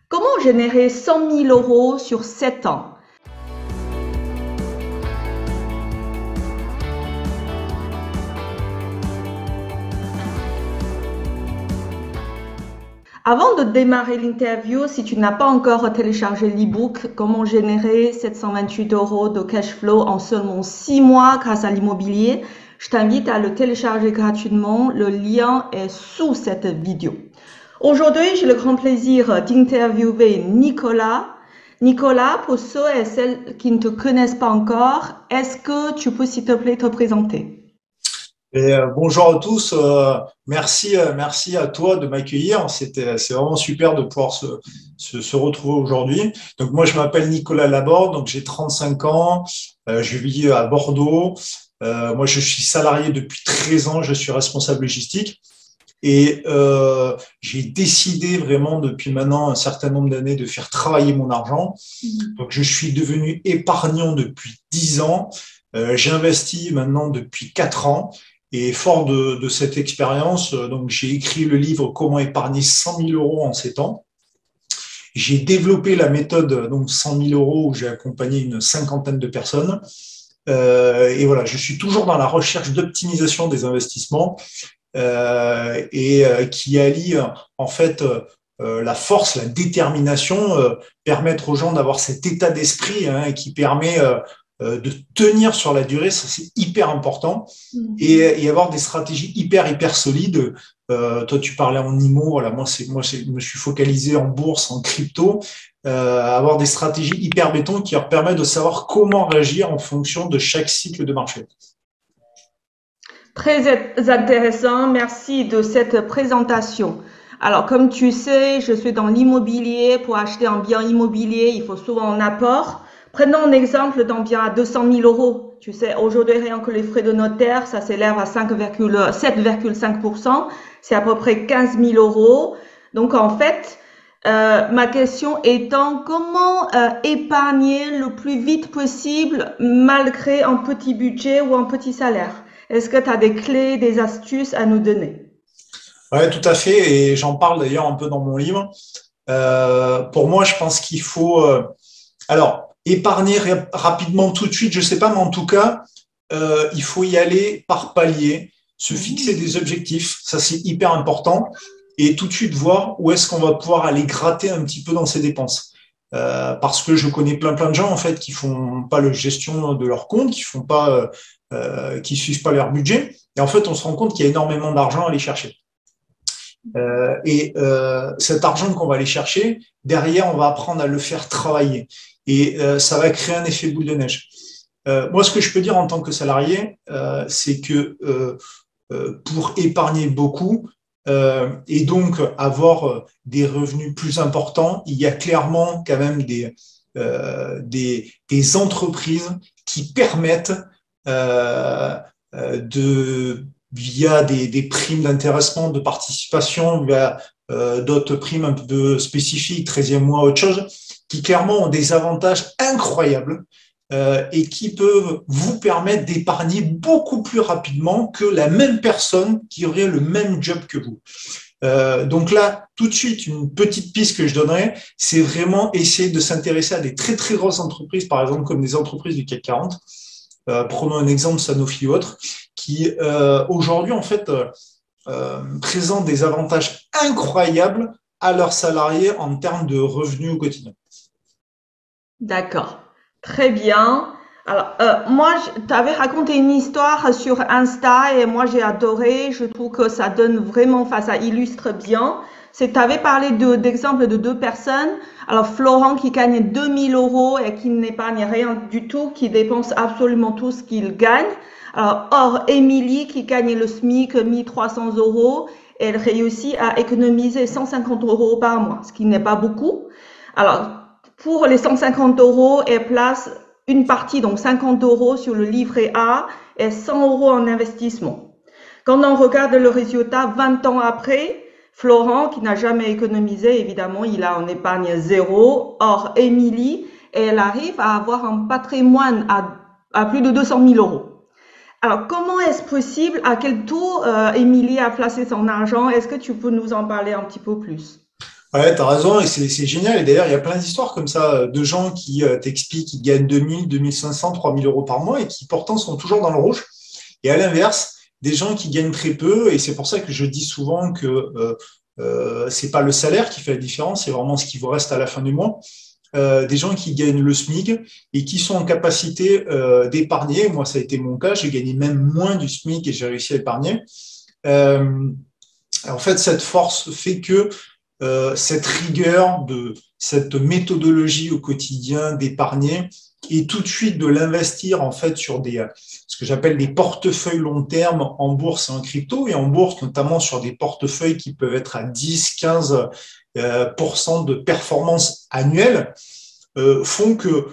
Comment générer 100 000 euros sur 7 ans? Avant de démarrer l'interview, si tu n'as pas encore téléchargé l'e-book Comment générer 728 euros de cash flow en seulement 6 mois grâce à l'immobilier, je t'invite à le télécharger gratuitement. Le lien est sous cette vidéo. Aujourd'hui, j'ai le grand plaisir d'interviewer Nicolas. Nicolas, pour ceux et celles qui ne te connaissent pas encore, est-ce que tu peux s'il te plaît te présenter? Bonjour à tous, merci à toi de m'accueillir. C'est vraiment super de pouvoir se retrouver aujourd'hui. Donc moi je m'appelle Nicolas Laborde, donc j'ai 35 ans, je vis à Bordeaux. Moi je suis salarié depuis 13 ans, je suis responsable logistique et j'ai décidé vraiment depuis maintenant un certain nombre d'années de faire travailler mon argent. Donc je suis devenu épargnant depuis 10 ans. J'investis maintenant depuis 4 ans. Et fort de cette expérience, donc j'ai écrit le livre Comment épargner 100 000 euros en 7 ans. J'ai développé la méthode donc 100 000 euros où j'ai accompagné une cinquantaine de personnes. Et voilà, je suis toujours dans la recherche d'optimisation des investissements qui allie en fait la force, la détermination, permettre aux gens d'avoir cet état d'esprit qui permet de tenir sur la durée, ça c'est hyper important, et avoir des stratégies hyper solides. Toi tu parlais en IMO, voilà, je me suis focalisé en bourse, en crypto, avoir des stratégies hyper béton qui leur permettent de savoir comment réagir en fonction de chaque cycle de marché. Très intéressant, merci de cette présentation. Alors, comme tu sais, je suis dans l'immobilier. Pour acheter un bien immobilier, il faut souvent un apport. Prenons un exemple d'un bien à 200 000 euros. Tu sais, aujourd'hui, rien que les frais de notaire, ça s'élève à 7,5%. C'est à peu près 15 000 euros. Donc, en fait, ma question étant comment épargner le plus vite possible malgré un petit budget ou un petit salaire? Est-ce que tu as des clés, des astuces à nous donner? Ouais, tout à fait, et j'en parle d'ailleurs un peu dans mon livre. Pour moi, je pense qu'il faut alors épargner rapidement tout de suite, je sais pas, mais en tout cas, il faut y aller par palier, se fixer des objectifs, ça c'est hyper important, et tout de suite voir où est-ce qu'on va pouvoir aller gratter un petit peu dans ses dépenses. Parce que je connais plein de gens en fait qui font pas la gestion de leur compte, qui suivent pas leur budget, et en fait on se rend compte qu'il y a énormément d'argent à aller chercher. Cet argent qu'on va aller chercher, derrière, on va apprendre à le faire travailler. Et ça va créer un effet boule de neige. Moi, ce que je peux dire en tant que salarié, c'est que pour épargner beaucoup et donc avoir des revenus plus importants, il y a clairement quand même des entreprises qui permettent via des primes d'intéressement, de participation, via d'autres primes un peu spécifiques, 13e mois, autre chose, qui clairement ont des avantages incroyables et qui peuvent vous permettre d'épargner beaucoup plus rapidement que la même personne qui aurait le même job que vous. Donc là, tout de suite, une petite piste que je donnerais, c'est vraiment essayer de s'intéresser à des très grosses entreprises, par exemple comme des entreprises du CAC 40. Prenons un exemple, Sanofi ou autre, qui aujourd'hui en fait présentent des avantages incroyables à leurs salariés en termes de revenus au quotidien. D'accord, très bien. Alors, moi, tu avais raconté une histoire sur Insta et moi, j'ai adoré. Je trouve que ça donne vraiment, enfin, ça illustre bien. C'est, tu avais parlé d'exemples de deux personnes. Alors, Florent qui gagne 2000 euros et qui n'épargne rien du tout, qui dépense absolument tout ce qu'il gagne. Alors, or, Émilie qui gagne le SMIC 1300 euros, elle réussit à économiser 150 euros par mois, ce qui n'est pas beaucoup. Alors, pour les 150 euros, elle place une partie, donc 50 euros sur le livret A et 100 euros en investissement. Quand on regarde le résultat 20 ans après, Florent, qui n'a jamais économisé, évidemment, il a en épargne zéro. Or, Émilie, elle arrive à avoir un patrimoine à plus de 200 000 euros. Alors, comment est-ce possible? À quel taux Émilie a placé son argent? Est-ce que tu peux nous en parler un petit peu plus? Ouais, t'as raison, et c'est génial. Et d'ailleurs, il y a plein d'histoires comme ça de gens qui t'expliquent qu'ils gagnent 2000, 2500, 3000 euros par mois et qui pourtant sont toujours dans le rouge. Et à l'inverse, des gens qui gagnent très peu, et c'est pour ça que je dis souvent que c'est pas le salaire qui fait la différence, c'est vraiment ce qui vous reste à la fin du mois. Des gens qui gagnent le SMIC et qui sont en capacité d'épargner. Moi, ça a été mon cas, j'ai gagné même moins du SMIC et j'ai réussi à épargner. Euh, En fait, cette force fait que cette rigueur, cette méthodologie au quotidien d'épargner et tout de suite de l'investir en fait sur ce que j'appelle des portefeuilles long terme en bourse et en crypto, et en bourse notamment sur des portefeuilles qui peuvent être à 10, 15 de performance annuelle, font que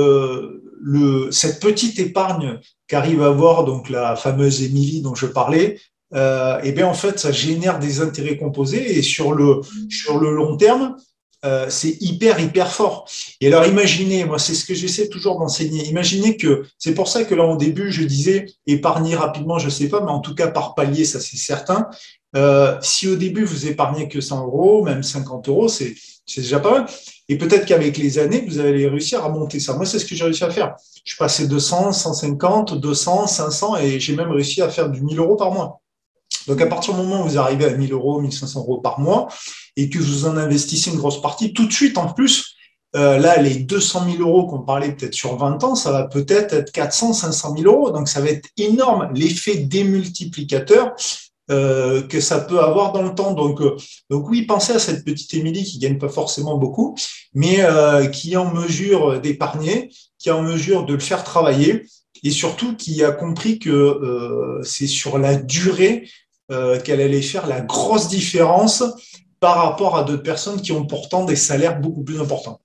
cette petite épargne qu'arrive à avoir donc la fameuse Émilie dont je parlais, et bien en fait ça génère des intérêts composés, et sur le long terme c'est hyper fort. Et alors imaginez, moi c'est ce que j'essaie toujours d'enseigner, imaginez que c'est pour ça que là au début je disais épargner rapidement, je sais pas, mais en tout cas par palier, ça c'est certain. Si au début vous épargnez que 100 euros, même 50 euros, c'est déjà pas mal. Et peut-être qu'avec les années, vous allez réussir à monter ça. Moi, c'est ce que j'ai réussi à faire. Je suis passé de 100, 150, 200, 500, et j'ai même réussi à faire du 1000 euros par mois. Donc, à partir du moment où vous arrivez à 1000 euros, 1500 euros par mois, et que vous en investissez une grosse partie, tout de suite, en plus, là, les 200 000 euros qu'on parlait peut-être sur 20 ans, ça va peut-être être 400, 500 000 euros. Donc, ça va être énorme. L'effet démultiplicateur que ça peut avoir dans le temps. Donc oui, pensez à cette petite Émilie qui gagne pas forcément beaucoup, mais qui est en mesure d'épargner, qui est en mesure de le faire travailler, et surtout qui a compris que c'est sur la durée qu'elle allait faire la grosse différence par rapport à d'autres personnes qui ont pourtant des salaires beaucoup plus importants.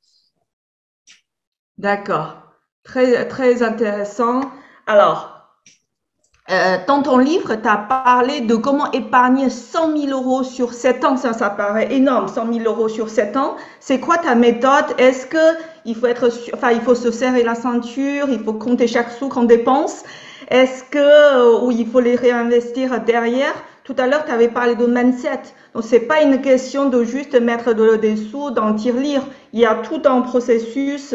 D'accord. Très, très intéressant. Alors, dans ton livre, tu as parlé de comment épargner 100 000 euros sur 7 ans. Ça paraît énorme, 100 000 euros sur 7 ans. C'est quoi ta méthode? Est-ce que il faut il faut se serrer la ceinture, il faut compter chaque sou qu'on dépense? Est-ce que, ou il faut les réinvestir derrière? Tout à l'heure, tu avais parlé de mindset. Donc, c'est pas une question de juste mettre des sous dans le tirelire. Il y a tout un processus,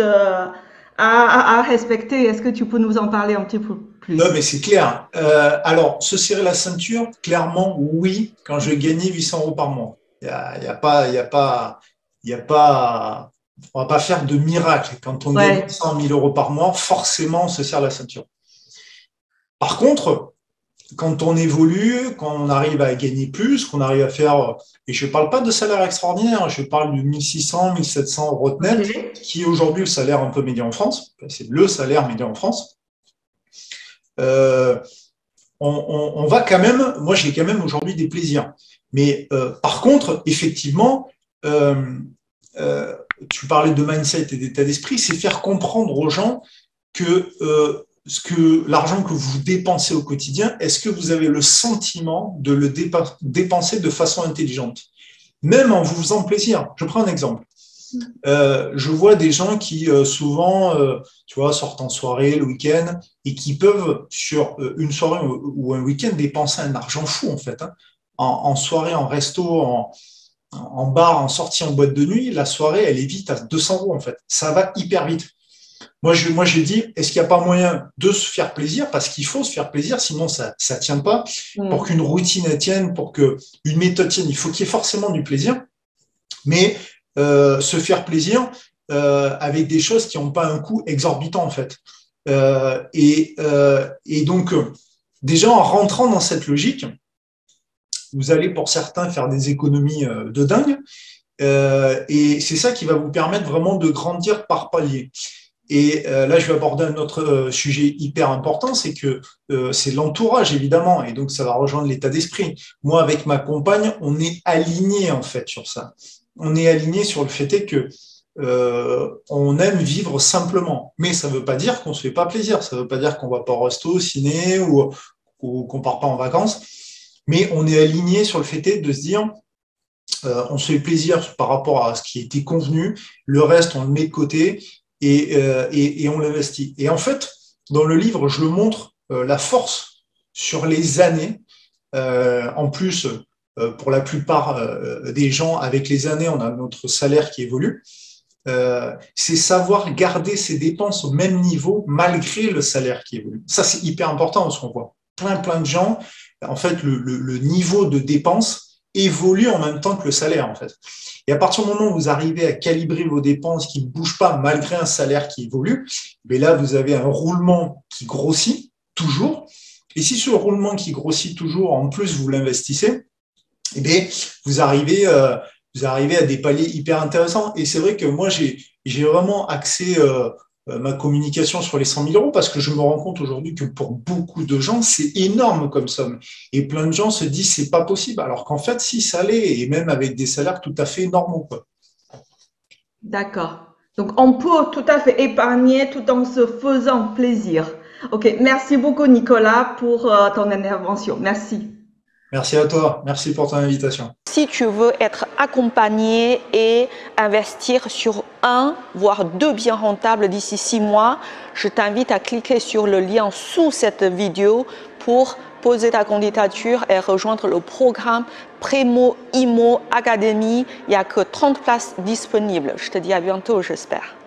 à respecter. Est-ce que tu peux nous en parler un petit peu Non, plus? mais c'est clair. Alors, se serrer la ceinture, clairement, oui, quand je gagnais 800 euros par mois. Il y a pas, il y a pas, il y a pas, on va pas faire de miracle. Quand on gagne Ouais. 100 000 euros par mois, forcément, on se serre la ceinture. Par contre, quand on évolue, quand on arrive à gagner plus, qu'on arrive à faire, et je ne parle pas de salaire extraordinaire, je parle de 1600, 1700 euros de Ok. net, qui est aujourd'hui le salaire un peu médian en France, c'est le salaire médian en France. Euh, on va quand même, moi j'ai quand même aujourd'hui des plaisirs. Mais par contre, effectivement, euh, euh, tu parlais de mindset et d'état d'esprit, c'est faire comprendre aux gens que l'argent que vous dépensez au quotidien, est-ce que vous avez le sentiment de le dépenser de façon intelligente, même en vous faisant plaisir. Je prends un exemple. Je vois des gens qui souvent, tu vois, sortent en soirée le week-end et qui peuvent sur une soirée ou un week-end dépenser un argent fou en fait, hein. En soirée, en resto, en bar, en sortie en boîte de nuit, la soirée elle est vite à 200 euros en fait. Ça va hyper vite. Moi, j'ai dit, est-ce qu'il n'y a pas moyen de se faire plaisir? Parce qu'il faut se faire plaisir, sinon ça ne tient pas. Pour Mm. qu'une routine tienne, pour qu'une méthode tienne, il faut qu'il y ait forcément du plaisir. Mais se faire plaisir avec des choses qui n'ont pas un coût exorbitant, en fait. Et donc, déjà, en rentrant dans cette logique, vous allez, pour certains, faire des économies de dingue. Et c'est ça qui va vous permettre vraiment de grandir par palier. Et là, je vais aborder un autre sujet hyper important, c'est que c'est l'entourage, évidemment, et donc ça va rejoindre l'état d'esprit. Moi, avec ma compagne, on est aligné en fait sur ça. On est aligné sur le fait est que on aime vivre simplement, mais ça ne veut pas dire qu'on se fait pas plaisir. Ça ne veut pas dire qu'on va pas au resto, au ciné ou qu'on part pas en vacances. Mais on est aligné sur le fait est de se dire, on se fait plaisir par rapport à ce qui a été convenu. Le reste, on le met de côté et on l'investit. Et en fait, dans le livre, je le montre la force sur les années. En plus, pour la plupart des gens, avec les années, on a notre salaire qui évolue. C'est savoir garder ses dépenses au même niveau malgré le salaire qui évolue. Ça, c'est hyper important parce qu'on voit plein de gens, en fait, le niveau de dépenses évolue en même temps que le salaire, en fait. Et à partir du moment où vous arrivez à calibrer vos dépenses qui ne bougent pas malgré un salaire qui évolue, mais là, vous avez un roulement qui grossit toujours. Et si ce roulement qui grossit toujours, en plus, vous l'investissez, eh bien, vous arrivez à des paliers hyper intéressants. Et c'est vrai que moi, j'ai vraiment axé ma communication sur les 100 000 euros parce que je me rends compte aujourd'hui que pour beaucoup de gens, c'est énorme comme somme. Et plein de gens se disent c'est pas possible. Alors qu'en fait, si ça l'est, et même avec des salaires tout à fait normaux, quoi. D'accord. Donc, on peut tout à fait épargner tout en se faisant plaisir. Ok, merci beaucoup Nicolas pour ton intervention. Merci. Merci à toi. Merci pour ton invitation. Si tu veux être accompagné et investir sur un, voire 2 biens rentables d'ici 6 mois, je t'invite à cliquer sur le lien sous cette vidéo pour poser ta candidature et rejoindre le programme Primo Immo Academy. Il n'y a que 30 places disponibles. Je te dis à bientôt, j'espère.